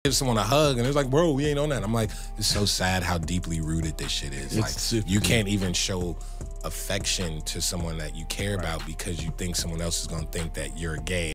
give someone a hug, and it's like, bro, we ain't on that. I'm like, it's so sad how deeply rooted this shit is. Like, you can't even show affection to someone that you care about because you think someone else is gonna think that you're gay.